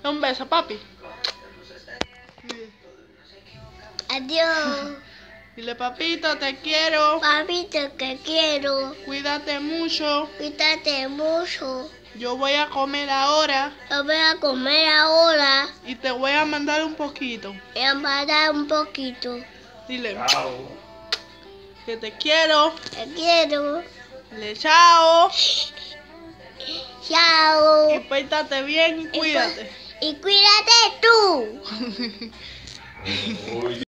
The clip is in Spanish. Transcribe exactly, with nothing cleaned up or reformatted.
Un beso, papi. Adiós. Dile, papito, te quiero. Papito, te quiero. Cuídate mucho. Cuídate mucho. Yo voy a comer ahora. Yo voy a comer ahora. Y te voy a mandar un poquito. Voy a mandar un poquito. Dile. Chao. Que te quiero. Te quiero. Dile chao. Chao. Y pórtate bien y cuídate. Y, y cuídate tú.